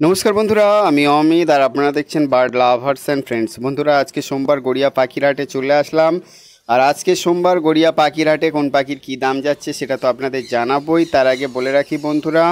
নমস্কার বন্ধুরা, আমি অমিত আর আপনারা দেখছেন বার্ড লাভার্স অ্যান্ড ফ্রেন্ডস। বন্ধুরা, আজকে সোমবার গড়িয়া পাখির হাটে চলে আসলাম। আর আজকে সোমবার গড়িয়া পাখির হাটে কোন পাখির কী দাম যাচ্ছে সেটা তো আপনাদের জানাবোই। তার আগে বলে রাখি বন্ধুরা,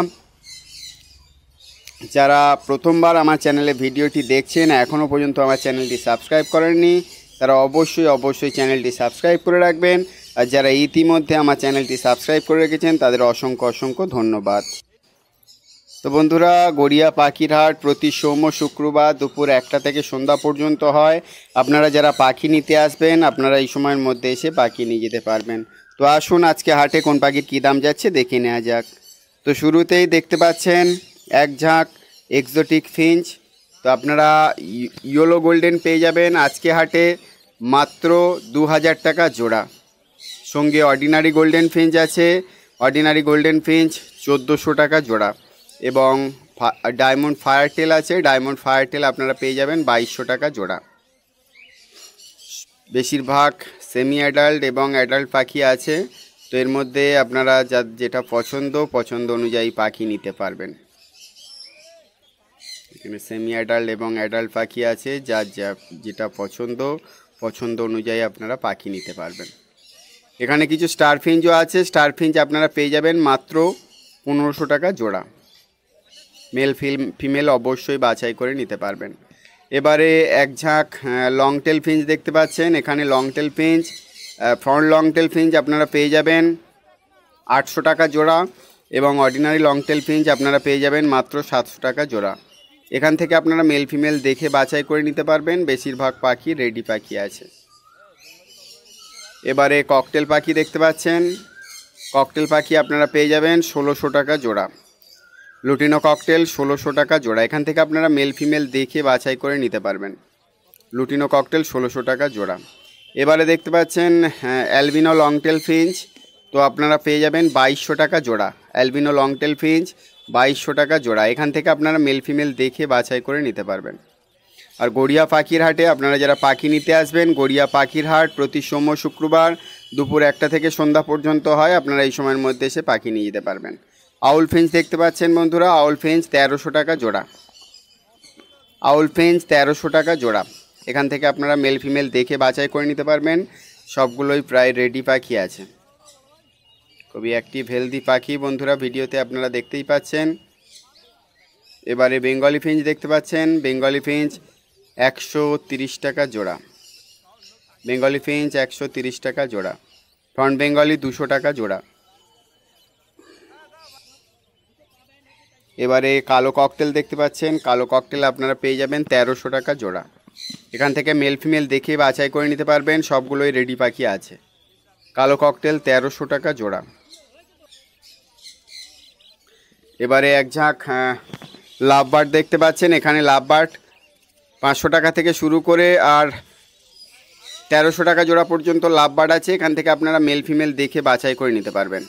যারা প্রথমবার আমার চ্যানেলে ভিডিওটি দেখছেন, এখনও পর্যন্ত আমার চ্যানেলটি সাবস্ক্রাইব করেননি, তারা অবশ্যই চ্যানেলটি সাবস্ক্রাইব করে রাখবেন। আর যারা ইতিমধ্যে আমার চ্যানেলটি সাবস্ক্রাইব করে রেখেছেন তাদের অসংখ্য ধন্যবাদ। তো বন্ধুরা, গড়িয়া পাখির হাট প্রতি সোম ও শুক্রবার দুপুর 1টা থেকে সন্ধ্যা পর্যন্ত হয়। আপনারা যারা পাখি নিতে আসবেন, আপনারা এই সময়ের মধ্যে এসে পাখি নিয়ে যেতে পারবেন। তো আসুন আজকে হাটে কোন পাখির কী দাম যাচ্ছে দেখে নেওয়া যাক। তো শুরুতেই দেখতে পাচ্ছেন এক ঝাঁক এক্সোটিক ফিঞ্চ। তো আপনারা ইয়েলো গোল্ডেন পেয়ে যাবেন আজকে হাটে মাত্র 2000 টাকা জোড়া। সঙ্গে অর্ডিনারি গোল্ডেন ফিঞ্চ আছে, অর্ডিনারি গোল্ডেন ফিঞ্চ 1400 টাকা জোড়া। এবং ডায়মন্ড ফায়ারটেল আছে, ডায়মন্ড ফায়ারটেল আপনারা পেয়ে যাবেন 2200 টাকা জোড়া। বেশিরভাগ সেমি অ্যাডাল্ট এবং অ্যাডাল্ট পাখি আছে। তো এর মধ্যে আপনারা যেটা পছন্দ অনুযায়ী পাখি নিতে পারবেন। এখানে সেমি অ্যাডাল্ট এবং অ্যাডাল্ট পাখি আছে, যেটা পছন্দ অনুযায়ী আপনারা পাখি নিতে পারবেন। এখানে কিছু স্টার ফিঞ্চও আছে, স্টার ফিঞ্চ আপনারা পেয়ে যাবেন মাত্র 1500 টাকা জোড়া। মেল ফিমেল অবশ্যই বাছাই করে নিতে পারবেন। এবারে এক ঝাঁক লং টেল ফিঞ্চ দেখতে পাচ্ছেন। এখানে long tail finch, front long tail finch আপনারা পেয়ে যাবেন 800 টাকা জোড়া। এবং অর্ডিনারি লং টেল ফিঞ্চ আপনারা পেয়ে যাবেন মাত্র 700 টাকা জোড়া। এখান থেকে আপনারা মেল ফিমেল দেখে বাছাই করে নিতে পারবেন। বেশিরভাগ পাখি রেডি পাখি আছে। এবারে ককটেল পাখি দেখতে পাচ্ছেন। ককটেল পাখি আপনারা পেয়ে যাবেন 1600 টাকা জোড়া। লুটিনো ককটেল 1600 টাকা জোড়া। এখান থেকে আপনারা মেল ফিমেল দেখে বাছাই করে নিতে পারবেন। লুটিনো ককটেল 1600 টাকা জোড়া। এবারে দেখতে পাচ্ছেন অ্যালবিনো লংটেল ফিঞ্চ। তো আপনারা পেয়ে যাবেন 2200 টাকা জোড়া। অ্যালবিনো লংটেল ফিঞ্চ 2200 টাকা জোড়া। এখান থেকে আপনারা মেল ফিমেল দেখে বাছাই করে নিতে পারবেন। আর গড়িয়া পাখির হাটে আপনারা যারা পাখি নিতে আসবেন, গড়িয়া পাখির হাট প্রতি সোম ও শুক্রবার দুপুর 1টা থেকে সন্ধ্যা পর্যন্ত হয়। আপনারা এই সময়ের মধ্যে এসে পাখি নিয়ে যেতে পারবেন। আউল ফিঞ্চ দেখতে পাচ্ছেন বন্ধুরা, আউল ফিঞ্চ 1300 টাকা জোড়া। আউল ফিঞ্চ 1300 টাকা জোড়া। এখান থেকে আপনারা মেল ফিমেল দেখে বাছাই করে নিতে পারবেন। সবগুলোই প্রায় রেডি পাখি আছে। খুবই অ্যাক্টিভ হেলদি পাখি বন্ধুরা, ভিডিওতে আপনারা দেখতেই পাচ্ছেন। এবারে বেঙ্গলি ফিঞ্চ দেখতে পাচ্ছেন। বেঙ্গলি ফিঞ্চ 130 টাকা জোড়া। বেঙ্গলি ফিঞ্চ 130 টাকা জোড়া। ফ্রন্ট বেঙ্গলি 200 টাকা জোড়া। এবারে কালো ককটেল দেখতে পাচ্ছেন। কালো ককটেল আপনারা পেয়ে যাবেন 1300 টাকা জোড়া। এখান থেকে মেল ফিমেল দেখে বাছাই করে নিতে পারবেন। সবগুলোই রেডি পাখি আছে। কালো ককটেল 1300 টাকা জোড়া। এবারে এক ঝাঁক লাভ বার্ড দেখতে পাচ্ছেন। এখানে লাভ বার্ড 500 টাকা থেকে শুরু করে আর 1300 টাকা জোড়া পর্যন্ত লাভ বার্ড আছে। এখান থেকে আপনারা মেল ফিমেল দেখে বাছাই করে নিতে পারবেন।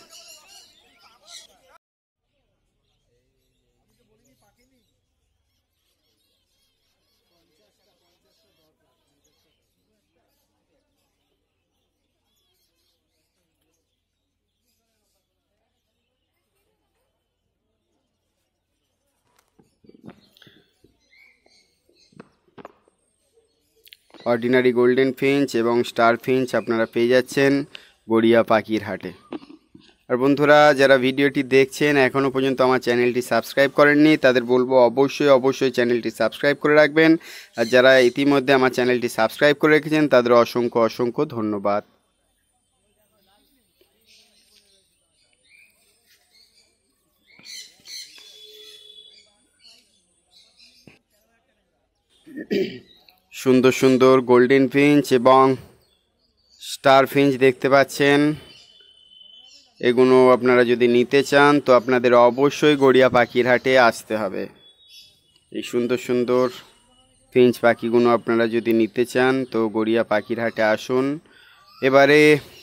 অর্ডিনারি গোল্ডেন ফিঞ্চ এবং স্টার ফিঞ্চ আপনারা পেয়ে যাচ্ছেন গড়িয়া পাখির হাটে। আর বন্ধুরা, যারা ভিডিওটি দেখছেন এখনও পর্যন্ত আমার চ্যানেলটি সাবস্ক্রাইব করেননি, তাদের বলবো অবশ্যই চ্যানেলটি সাবস্ক্রাইব করে রাখবেন। আর যারা ইতিমধ্যে আমার চ্যানেলটি সাবস্ক্রাইব করে রেখেছেন তাদের অসংখ্য ধন্যবাদ। সুন্দর গোল্ডেন ফিঞ্চ এবং স্টার ফিঞ্চ দেখতে পাচ্ছেন। এগুলো আপনারা যদি নিতে চান তো আপনাদের অবশ্যই গড়িয়া পাখির হাটে আসতে হবে। এই সুন্দর ফিঞ্চ পাখিগুলো আপনারা যদি নিতে চান তো গড়িয়া পাখির হাটে আসুন। এবারে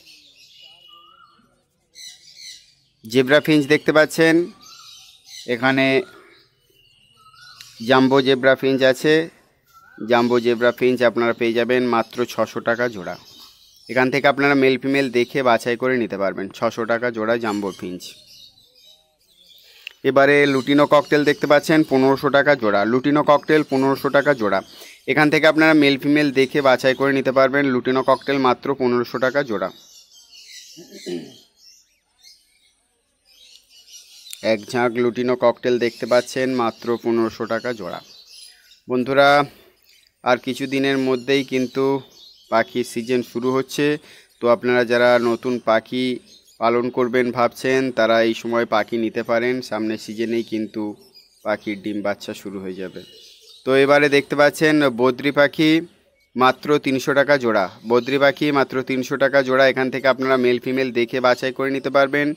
জেব্রা ফিঞ্চ দেখতে পাচ্ছেন। এখানে জাম্বো জেব্রা ফিঞ্চ আছে। জাম্বো জেব্রা ফিঞ্চ আপনারা পেয়ে যাবেন মাত্র 600 টাকা জোড়া। এখান থেকে আপনারা মেল ফিমেল দেখে বাছাই করে নিতে পারবেন। 600 টাকা জোড়া জাম্বো ফিঞ্চ। এবারে লুটিনো ককটেল দেখতে পাচ্ছেন 1500 টাকা জোড়া। লুটিনো ককটেল 1500 টাকা জোড়া। এখান থেকে আপনারা মেল ফিমেল দেখে বাছাই করে নিতে পারবেন। লুটিনো ককটেল মাত্র 1500 টাকা জোড়া। এক ঝাঁক লুটিনো ককটেল দেখতে পাচ্ছেন মাত্র 1500 টাকা জোড়া। বন্ধুরা, আর কিছু দিনের মধ্যেই কিন্তু পাখির সিজন শুরু হচ্ছে। তো আপনারা যারা নতুন পাখি পালন করবেন ভাবছেন তারা এই সময় পাখি নিতে পারেন। সামনের সিজনেই কিন্তু পাখির ডিম বাচ্চা শুরু হয়ে যাবে। তো এবারে দেখতে পাচ্ছেন বদ্রি পাখি মাত্র 300 টাকা জোড়া। বদ্রি পাখি মাত্র 300 টাকা জোড়া। এখান থেকে আপনারা মেল ফিমেল দেখে বাছাই করে নিতে পারবেন।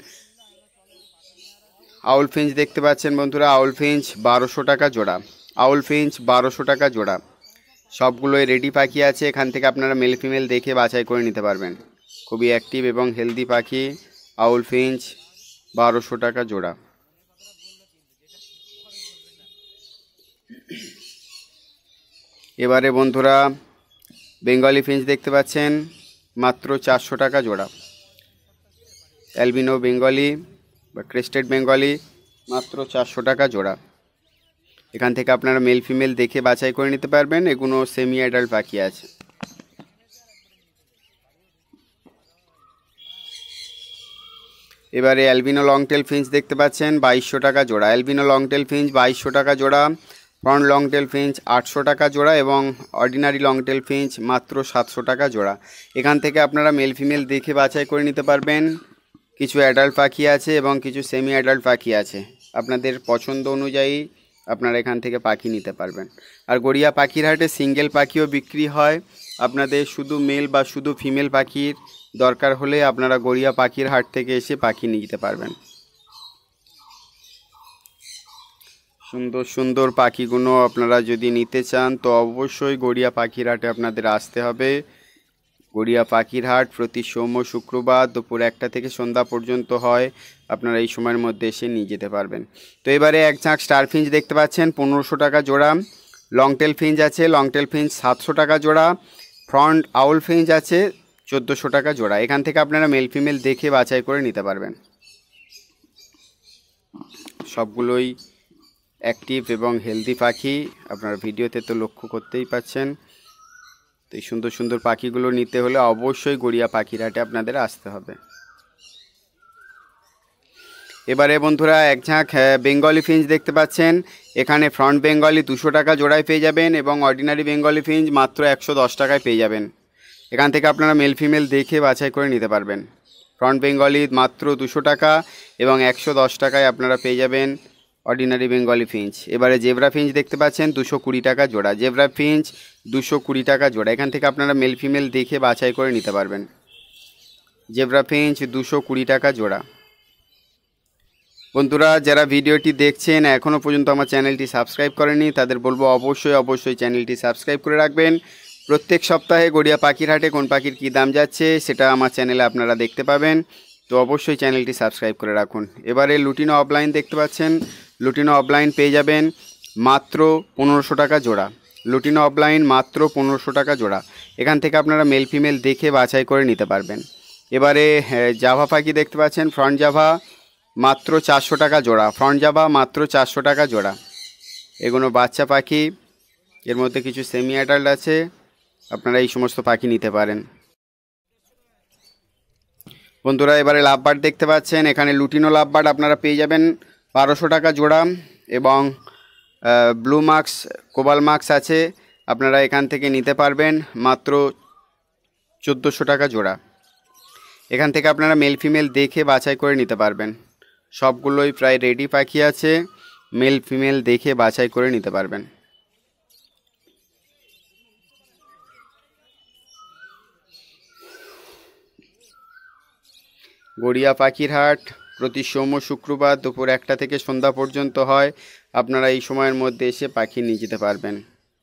আউল ফিঞ্চ দেখতে পাচ্ছেন বন্ধুরা, আউল ফিঞ্চ 1200 টাকা জোড়া। আউল ফিঞ্চ 1200 টাকা জোড়া। সবগুলোই রেডি পাখি আছে। এখান থেকে আপনারা মেল ফিমেল দেখে বাছাই করে নিতে পারবেন। খুবই অ্যাক্টিভ এবং হেলদি পাখি। আউল ফিঞ্চ 1200 টাকা জোড়া। এবারে বন্ধুরা বেঙ্গলি ফিঞ্চ দেখতে পাচ্ছেন মাত্র 400 টাকা জোড়া। অ্যালবিনো বেঙ্গলি বা ক্রেস্টেড বেঙ্গলি মাত্র 400 টাকা জোড়া। এখান থেকে আপনারা মেল ফিমেল দেখে বাছাই করে নিতে পারবেন। এগুলো সেমি অ্যাডাল্ট পাখি আছে। এবারে অ্যালবিনো লংটেল ফিঞ্চ দেখতে পাচ্ছেন 2200 টাকা জোড়া। অ্যালবিনো লংটেল ফিঞ্চ 2200 টাকা জোড়া। ফ্রন্ট লংটেল ফিঞ্চ 800 টাকা জোড়া এবং অর্ডিনারি লংটেল ফিঞ্চ মাত্র 700 টাকা জোড়া। এখান থেকে আপনারা মেল ফিমেল দেখে বাছাই করে নিতে পারবেন। কিছু অ্যাডাল্ট পাখি আছে এবং কিছু সেমি অ্যাডাল্ট পাখি আছে। আপনাদের পছন্দ অনুযায়ী আপনারা এখান থেকে পাখি নিতে পারবেন। আর গড়িয়া পাখির হাটে সিঙ্গেল পাখিও বিক্রি হয়। আপনাদের শুধু মেল বা শুধু ফিমেল পাখির দরকার হলে আপনারা গড়িয়া পাখির হাট থেকে এসে পাখি নিতে পারবেন। সুন্দর সুন্দর পাখিগুলো আপনারা যদি নিতে চান তো অবশ্যই গড়িয়া পাখির হাটে আপনাদের আসতে হবে। গড়িয়া পাখির হাট প্রতি সোম ও শুক্রবার দুপুর 1টা থেকে সন্ধ্যা পর্যন্ত হয়। আপনারা এই সময়ের মধ্যে এসে নিয়ে যেতে পারবেন। তো এবারে এক ঝাঁক স্টার ফিঞ্চ দেখতে পাচ্ছেন 1500 টাকা জোড়া। লংটেল ফিঞ্চ আছে, লংটেল ফিঞ্চ 700 টাকা জোড়া। ফ্রন্ট আউল ফিঞ্চ আছে 1400 টাকা জোড়া। এখান থেকে আপনারা মেল ফিমেল দেখে বাছাই করে নিতে পারবেন। সবগুলোই অ্যাক্টিভ এবং হেলদি পাখি। আপনারা ভিডিওতে তো লক্ষ্য করতেই পাচ্ছেন। তো এই সুন্দর সুন্দর পাখিগুলো নিতে হলে অবশ্যই গড়িয়া পাখির হাটে আপনাদের আসতে হবে। এবারে বন্ধুরা এক ঝাঁক বেঙ্গলি ফিঞ্চ দেখতে পাচ্ছেন। এখানে ফ্রন্ট বেঙ্গলি 200 টাকা জোড়ায় পেয়ে যাবেন এবং অর্ডিনারি বেঙ্গলি ফিঞ্চ মাত্র 110 টাকায় পেয়ে যাবেন। এখান থেকে আপনারা মেল ফিমেল দেখে বাছাই করে নিতে পারবেন। ফ্রন্ট বেঙ্গলি মাত্র 200 টাকা এবং 110 টাকায় আপনারা পেয়ে যাবেন অর্ডিনারি বেঙ্গলি ফিঞ্চ। এবারে জেব্রা ফিঞ্চ দেখতে পাচ্ছেন 220 টাকা জোড়া। জেব্রা ফিঞ্চ 220 টাকা জোড়া। এখান থেকে আপনারা মেল ফিমেল দেখে বাছাই করে নিতে পারবেন। জেব্রা ফিঞ্চ 220 টাকা জোড়া। বন্ধুরা, যারা ভিডিওটি দেখছেন এখনও পর্যন্ত আমার চ্যানেলটি সাবস্ক্রাইব করেনি তাদের বলবো অবশ্যই চ্যানেলটি সাবস্ক্রাইব করে রাখবেন। প্রত্যেক সপ্তাহে গড়িয়া পাখির হাটে কোন পাখির কী দাম যাচ্ছে সেটা আমার চ্যানেলে আপনারা দেখতে পাবেন। তো অবশ্যই চ্যানেলটি সাবস্ক্রাইব করে রাখুন। এবারে লুটিনো অফলাইন দেখতে পাচ্ছেন। লুটিনো অফলাইন পেয়ে যাবেন মাত্র 1500 টাকা জোড়া। লুটিনো অফলাইন মাত্র 1500 টাকা জোড়া। এখান থেকে আপনারা মেল ফিমেল দেখে বাছাই করে নিতে পারবেন। এবারে জাভা পাখি দেখতে পাচ্ছেন। ফ্রন্ট জাভা মাত্র 400 টাকা জোড়া। ফ্রন্ট জাভা মাত্র 400 টাকা জোড়া। এগুলো বাচ্চা পাখি, এর মধ্যে কিছু সেমি অ্যাডাল্ট আছে। আপনারা এই সমস্ত পাখি নিতে পারেন। বন্ধুরা, এবারে লাভবার্ড দেখতে পাচ্ছেন। এখানে লুটিনো লাভবার্ড আপনারা পেয়ে যাবেন 1200 টাকা জোড়া এবং ব্লু মার্কস কোবাল মার্কস আছে। আপনারা এখান থেকে নিতে পারবেন মাত্র 1400 টাকা জোড়া। এখান থেকে আপনারা মেল ফিমেল দেখে বাছাই করে নিতে পারবেন। সবগুলোই প্রায় রেডি পাখি আছে। মেল ফিমেল দেখে বাছাই করে নিতে পারবেন। গড়িয়া পাখির হাট প্রতি সোম ও শুক্রবার দুপুর 1টা থেকে সন্ধ্যা পর্যন্ত হয়। আপনারা এই সময়ের মধ্যে এসে পাখি নিয়ে যেতে পারবেন।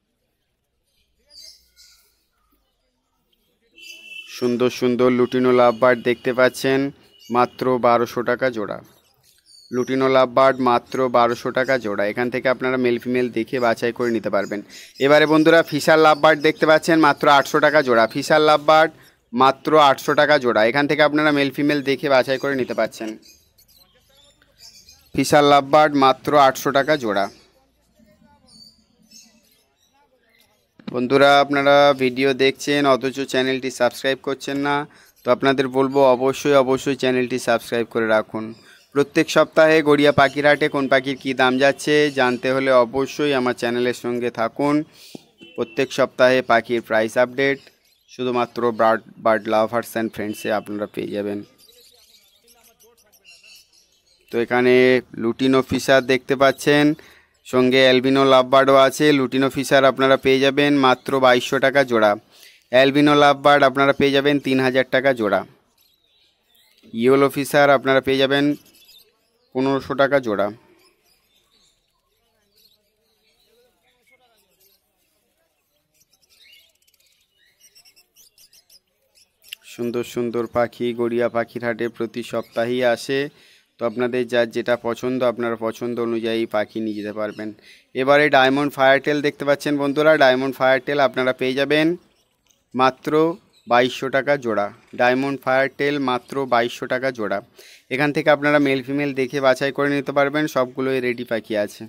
সুন্দর সুন্দর লুটিনো লাভবার্ড দেখতে পাচ্ছেন মাত্র 1200 টাকা জোড়া। লুটিনো লাভবার্ড মাত্র 1200 টাকা জোড়া। এখান থেকে আপনারা মেল ফিমেল দেখে বাছাই করে নিতে পারবেন। এবারে বন্ধুরা ফিশার লাভবার্ড দেখতে পাচ্ছেন মাত্র 800 টাকা জোড়া। ফিশার লাভবার্ড মাত্র 800 টাকা জোড়া। এখান থেকে আপনারা মেল ফিমেল দেখে বাছাই করে নিতে পারছেন। ফিশার লাভবার্ড মাত্র 800 টাকা জোড়া। বন্ধুরা, আপনারা ভিডিও দেখছেন অথচ চ্যানেলটি সাবস্ক্রাইব করছেন না, তো আপনাদের বলবো অবশ্যই চ্যানেলটি সাবস্ক্রাইব করে রাখুন। প্রত্যেক সপ্তাহে গড়িয়া পাখির হাটে কোন পাখির কী দাম যাচ্ছে জানতে হলে অবশ্যই আমার চ্যানেলের সঙ্গে থাকুন। প্রত্যেক সপ্তাহে পাখির প্রাইস আপডেট শুধুমাত্র বার্ড লাভার্স অ্যান্ড ফ্রেন্ডসে আপনারা পেয়ে যাবেন। তো এখানে লুটিনো ফিশার দেখতে পাচ্ছেন, সঙ্গে অ্যালবিনো লাভবার্ডও আছে। লুটিনো ফিশার আপনারা পেয়ে যাবেন মাত্র 2200 টাকা জোড়া। অ্যালবিনো লাভবার্ড আপনারা পেয়ে যাবেন 3000 টাকা জোড়া। ইয়েলো ফিশার আপনারা পেয়ে যাবেন 1500 টাকা জোড়া। সুন্দর সুন্দর পাখি গড়িয়া পাখির হাটে প্রতি সপ্তাহেই আসে, তো আপনাদের যার যেটা পছন্দ আপনারা পছন্দ অনুযায়ী পাখি নিয়ে যেতে পারবেন। এবারে ডায়মন্ড ফায়ারটেল দেখতে পাচ্ছেন বন্ধুরা, ডায়মন্ড ফায়ারটেল আপনারা পেয়ে যাবেন মাত্র 2200 টাকা জোড়া। ডায়মন্ড ফায়ারটেল মাত্র 2200 টাকা জোড়া। এখান থেকে আপনারা মেল ফিমেল দেখে বাছাই করে নিতে পারবেন, সবগুলোই রেডি পাখি আছে।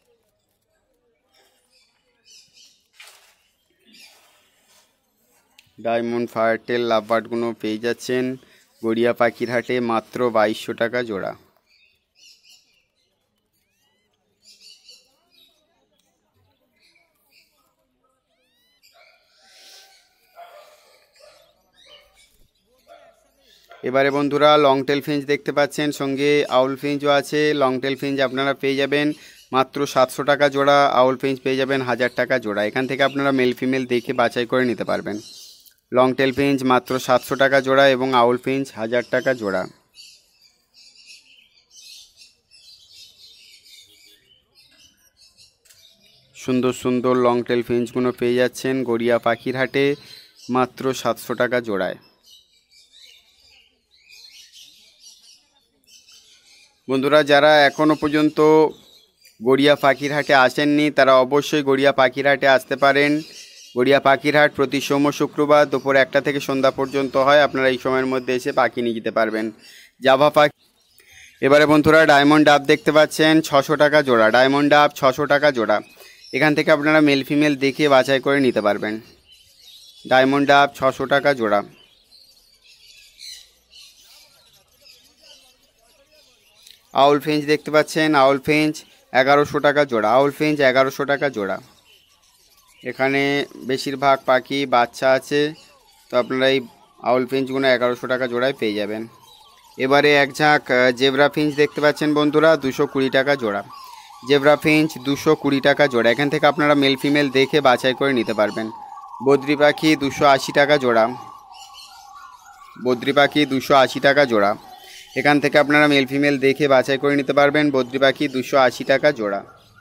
ডায়মন্ড ফায়ারটেল লাভবার্ডগুলো পেয়ে যাচ্ছেন গড়িয়া পাখির হাটে মাত্র 2200 টাকা জোড়া। এবারে বন্ধুরা লংটেল ফিঞ্চ দেখতে পাচ্ছেন, সঙ্গে আউল ফিঞ্চও আছে। লংটেল ফিঞ্চ আপনারা পেয়ে যাবেন মাত্র 700 টাকা জোড়া। আউল ফিঞ্চ পেয়ে যাবেন 1000 টাকা জোড়া। এখান থেকে আপনারা মেল ফিমেল দেখে বাছাই করে নিতে পারবেন। লংটেল ফিঞ্চ মাত্র 700 টাকা জোড়া এবং আউল ফিঞ্চ 1000 টাকা জোড়া। সুন্দর সুন্দর লংটেল ফিঞ্চগুলো পেয়ে যাচ্ছেন গড়িয়া পাখির হাটে মাত্র 700 টাকা জোড়ায়। বন্ধুরা, যারা এখনও পর্যন্ত গড়িয়া পাখির হাটে আসেননি তারা অবশ্যই গড়িয়া পাখির হাটে আসতে পারেন। গড়িয়া পাখির হাট প্রতি সোম শুক্রবার দুপুর 1টা থেকে সন্ধ্যা পর্যন্ত হয়। আপনারা এই সময়ের মধ্যে এসে পাখি নিয়ে যেতে পারবেন। জাভা পাখি। এবারে বন্ধুরা ডায়মন্ড ডাব দেখতে পাচ্ছেন 600 টাকা জোড়া। ডায়মন্ড ডাব 600 টাকা জোড়া। এখান থেকে আপনারা মেল ফিমেল দেখে বাছাই করে নিতে পারবেন। ডায়মন্ড ডাব 600 টাকা জোড়া। আউল ফিঞ্চ দেখতে পাচ্ছেন, আউল ফিঞ্চ 1100 টাকা জোড়া। আউল ফিঞ্চ 1100 টাকা জোড়া। এখানে বেশিরভাগ পাখি বাচ্চা আছে, তো আপনারা এই আউল ফিঞ্চগুলো 1100 টাকা জোড়ায় পেয়ে যাবেন। এবারে এক ঝাঁক জেব্রা ফিঞ্চ দেখতে পাচ্ছেন বন্ধুরা, 220 টাকা জোড়া। জেব্রা ফিঞ্চ 220 টাকা জোড়া। এখান থেকে আপনারা মেল ফিমেল দেখে বাছাই করে নিতে পারবেন। বদ্রি পাখি 280 টাকা জোড়া। বদ্রি পাখি 280 টাকা জোড়া। এখান থেকে আপনারা মেল ফিমেল দেখে বাছাই করে নিতে পারবেন। বদ্রি পাখি 280 টাকা জোড়া।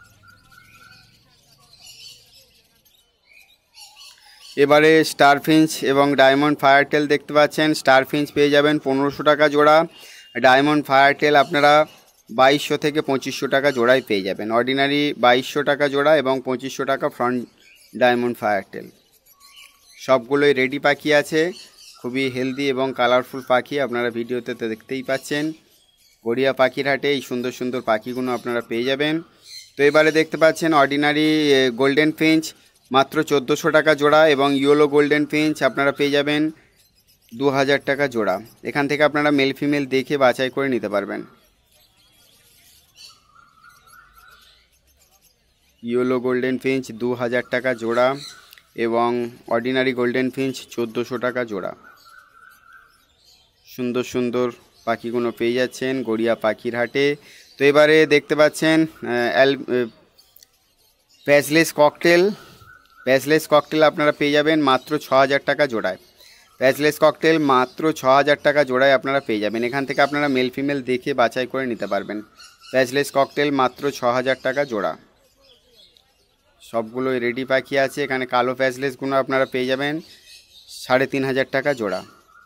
এবারে স্টার ফিঞ্চ এবং ডায়মন্ড ফায়ারটেল দেখতে পাচ্ছেন। স্টার ফিঞ্চ পেয়ে যাবেন 1500 টাকা জোড়া। ডায়মন্ড ফায়ারটেল আপনারা 2200 থেকে 2500 টাকা জোড়ায় পেয়ে যাবেন। অর্ডিনারি 2200 টাকা জোড়া এবং 2500 টাকা ফ্রন্ট ডায়মন্ড ফায়ারটেল। সবগুলোই রেডি পাখি আছে, খুবই হেলদি এবং কালারফুল পাখি আপনারা ভিডিওতে তো দেখতেই পাচ্ছেন। গড়িয়া পাখির হাটে এই সুন্দর সুন্দর পাখিগুলো আপনারা পেয়ে যাবেন। তো এবারে দেখতে পাচ্ছেন অর্ডিনারি গোল্ডেন ফিঞ্চ মাত্র 1400 টাকা জোড়া এবং ইয়েলো গোল্ডেন ফিঞ্চ আপনারা পেয়ে যাবেন 2000 টাকা জোড়া। এখান থেকে আপনারা মেল ফিমেল দেখে বাছাই করে নিতে পারবেন। ইয়েলো গোল্ডেন ফিঞ্চ 2000 টাকা জোড়া এবং অর্ডিনারি গোল্ডেন ফিঞ্চ 1400 টাকা জোড়া। সুন্দর সুন্দর পাখিগুলো পেয়ে যাচ্ছেন গড়িয়া পাখির হাটে। তো এবারে দেখতে পাচ্ছেন প্যাচলেস ককটেল। প্যাচলেস ককটেল আপনারা পেয়ে যাবেন মাত্র 6000 টাকা জোড়ায়। প্যাচলেস ককটেল মাত্র 6000 টাকা জোড়ায় আপনারা পেয়ে যাবেন। এখান থেকে আপনারা মেল ফিমেল দেখে বাছাই করে নিতে পারবেন। প্যাচলেস ককটেল মাত্র 6000 টাকা জোড়া। সবগুলোই রেডি পাখি আছে। এখানে কালো প্যাচলেসগুলো আপনারা পেয়ে যাবেন 3500 টাকা জোড়া।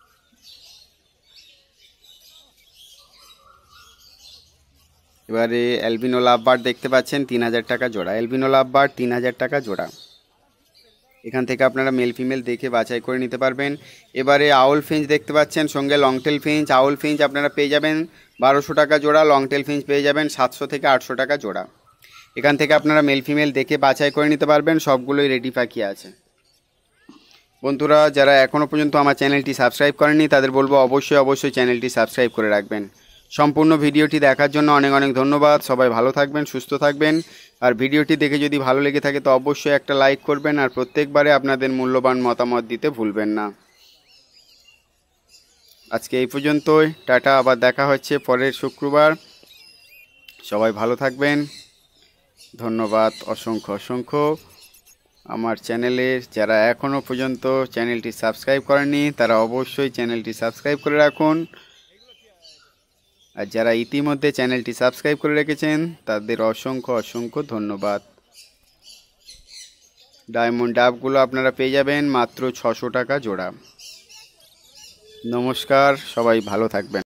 এবারে অ্যালবিনো লাভবার্ড দেখতে পাচ্ছেন 3000 টাকা জোড়া। অ্যালবিনো লাভবার্ড 3000 টাকা জোড়া। এখান থেকে আপনারা মেল ফিমেল দেখে বাছাই করে নিতে পারবেন। এবারে আউল ফিঞ্চ দেখতে পাচ্ছেন, সঙ্গে লংটেল ফিঞ্চ। আউল ফিঞ্চ আপনারা পেয়ে যাবেন 1200 টাকা জোড়া। লং টেল ফিঞ্চ পেয়ে যাবেন 700 থেকে 800 টাকা জোড়া। এখান থেকে আপনারা মেল ফিমেল দেখে বাছাই করে নিতে পারবেন, সবগুলোই রেডি পাখি আছে। বন্ধুরা যারা এখনও পর্যন্ত আমার চ্যানেলটি সাবস্ক্রাইব করেননি তাদের বলবো অবশ্যই চ্যানেলটি সাবস্ক্রাইব করে রাখবেন। সম্পূর্ণ ভিডিওটি দেখার জন্য অনেক অনেক ধন্যবাদ। সবাই ভালো থাকবেন, সুস্থ থাকবেন। আর ভিডিওটি দেখে যদি ভালো লেগে থাকে তো অবশ্যই একটা লাইক করবেন, আর প্রত্যেকবারে আপনাদের মূল্যবান মতামত দিতে ভুলবেন না। আজকে এই পর্যন্তই, টাটা। আবার দেখা হচ্ছে পরের শুক্রবার। সবাই ভালো থাকবেন, ধন্যবাদ অসংখ্য। আমার চ্যানেলে যারা এখনও পর্যন্ত চ্যানেলটি সাবস্ক্রাইব করেননি তারা অবশ্যই চ্যানেলটি সাবস্ক্রাইব করে রাখুন, আর যারা ইতিমধ্যে চ্যানেলটি সাবস্ক্রাইব করে রেখেছেন তাদের অসংখ্য ধন্যবাদ। ডায়মন্ড ডাবগুলো আপনারা পেয়ে যাবেন মাত্র 600 টাকা জোড়া। নমস্কার, সবাই ভালো থাকবেন।